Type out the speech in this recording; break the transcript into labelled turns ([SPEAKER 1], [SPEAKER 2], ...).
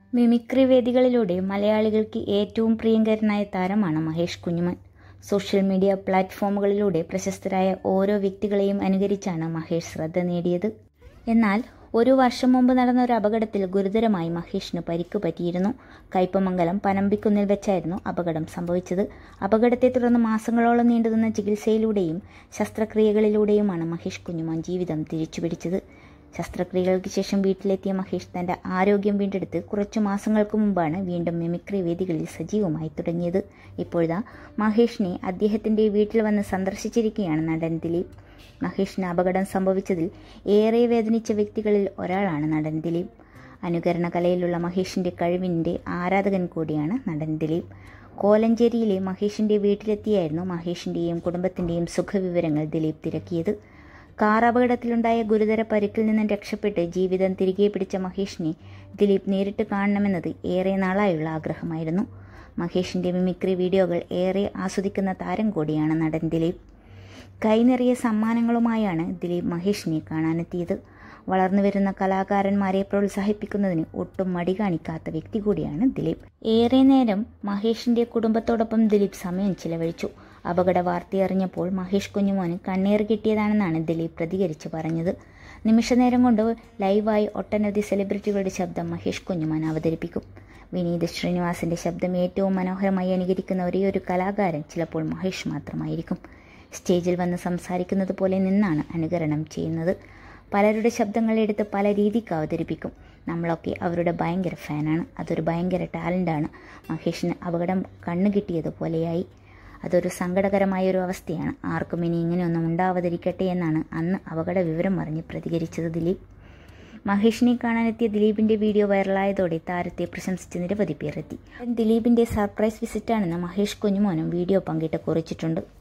[SPEAKER 1] Mimicry വേദികളിലൂടെ മലയാളികൾക്ക് ഏറ്റവും പ്രിയങ്കരനായ താരമാണ് മഹേഷ് കുഞ്ഞുമോൻ. സോഷ്യൽ മീഡിയ പ്ലാറ്റ്ഫോമുകളിലൂടെ പ്രശസ്തരായ ഓരോ വ്യക്തികളെയും അനുകരിച്ചാണ് മഹേഷ് ശ്രദ്ധ നേടിയത്. എന്നാൽ ഒരു വർഷം മുമ്പ് നടന്ന ഒരു അപകടത്തിൽ ഗുരുതരമായി മഹേഷിന് പരിക്ക് പറ്റിയിരുന്നു. കയ്പമംഗലം പനമ്പിക്കുന്നിൽ വെച്ചായിരുന്നു അപകടം സംഭവിച്ചത്. അപകടത്തെ തുടർന്ന് മാസങ്ങളോളം നീണ്ടുനിന്ന ചികിത്സയിലൂടെയും ശസ്ത്രക്രിയകളിലൂടെയുമാണ് മഹേഷ് കുഞ്ഞുമോൻ ജീവിതം തിരിച്ചുപിടിച്ചത്. ശസ്ത്രക്രിയകൾക്ക് ശേഷം വീട്ടിലെത്തിയ മഹേഷ് തന്റെ ആരോഗ്യം വീണ്ടെടുത്ത് കുറച്ചു മാസങ്ങൾക്ക് മുമ്പാണ് വീണ്ടും മിമിക്രി വേദികളിൽ സജീവമായി തുടങ്ങിയത്. ഇപ്പോഴാ മഹേഷിനെ അദ്ദേഹത്തിന്റെ വീട്ടിൽ വന്ന് സന്ദർശിച്ചിരിക്കുകയാണ് നടൻ ദിലീപ്. മഹേഷിന് അപകടം സംഭവിച്ചതിൽ ഏറെ വേദനിച്ച വ്യക്തികളിൽ ഒരാളാണ് നടൻ ദിലീപ്. അനുകരണ കലയിലുള്ള മഹേഷിന്റെ കഴിവിന്റെ ആരാധകൻ കൂടിയാണ് നടൻ ദിലീപ്. കോലഞ്ചേരിയിലെ മഹേഷിന്റെ വീട്ടിലെത്തിയായിരുന്നു മഹേഷിന്റെയും കുടുംബത്തിന്റെയും സുഖവിവരങ്ങൾ ദിലീപ് തിരക്കിയത്. കാർ അപകടത്തിലുണ്ടായ ഗുരുതര പരിക്കിൽ നിന്നും രക്ഷപ്പെട്ട് ജീവിതം തിരികെ പിടിച്ച മഹേഷിനെ ദിലീപ് നേരിട്ട് കാണണമെന്നത് ഏറെ നാളായുള്ള ആഗ്രഹമായിരുന്നു. മഹേഷിന്റെ മിമിക്രി വീഡിയോകൾ ഏറെ ആസ്വദിക്കുന്ന താരം കൂടിയാണ് നടൻ ദിലീപ്. കൈനിറിയ സമ്മാനങ്ങളുമായാണ് ദിലീപ് മഹേഷിനെ കാണാനെത്തിയത്. വളർന്നുവരുന്ന കലാകാരന്മാരെ പ്രോത്സാഹിപ്പിക്കുന്നതിന് ഒട്ടും മടി കാണിക്കാത്ത വ്യക്തി കൂടിയാണ് ദിലീപ്. ഏറെ നേരം മഹേഷിന്റെ കുടുംബത്തോടൊപ്പം ദിലീപ് സമയം ചിലവഴിച്ചു. അപകട വാർത്തയറിഞ്ഞപ്പോൾ മഹേഷ് കുഞ്ഞുമോന് കണ്ണീർ കിട്ടിയതാണെന്നാണ് ദിലീപ് പ്രതികരിച്ച് പറഞ്ഞത്. നിമിഷനേരം കൊണ്ട് ലൈവായി ഒട്ടനവധി സെലിബ്രിറ്റികളുടെ ശബ്ദം മഹേഷ് കുഞ്ഞുമോൻ അവതരിപ്പിക്കും. വിനീത് ശ്രീനിവാസിന്റെ ശബ്ദം ഏറ്റവും മനോഹരമായി അനുകരിക്കുന്ന ഒരേയൊരു കലാകാരൻ ചിലപ്പോൾ മഹേഷ് മാത്രമായിരിക്കും. സ്റ്റേജിൽ വന്ന് സംസാരിക്കുന്നത് പോലെ നിന്നാണ് അനുകരണം ചെയ്യുന്നത്. പലരുടെ ശബ്ദങ്ങൾ എടുത്ത് പല രീതിക്ക് അവതരിപ്പിക്കും. നമ്മളൊക്കെ അവരുടെ ഭയങ്കര ഫാനാണ്. അതൊരു ഭയങ്കര ടാലൻ്റാണ്. മഹേഷിന് അപകടം കണ്ണു കിട്ടിയതുപോലെയായി. അതൊരു സങ്കടകരമായൊരു അവസ്ഥയാണ്. ആർക്കും ഇനി ഇങ്ങനെയൊന്നും ഉണ്ടാവാതിരിക്കട്ടെ എന്നാണ് അന്ന് അപകട വിവരം അറിഞ്ഞ് പ്രതികരിച്ചത് ദിലീപ്. മഹേഷിനെ കാണാനെത്തിയ ദിലീപിന്റെ വീഡിയോ വൈറലായതോടെ താരത്തെ പ്രശംസിച്ച് നിരവധി പേർ എത്തി. ദിലീപിന്റെ സർപ്രൈസ് വിസിറ്റാണെന്ന് മഹേഷ് കുഞ്ഞുമോനും വീഡിയോ പങ്കിട്ട് കുറിച്ചിട്ടുണ്ട്.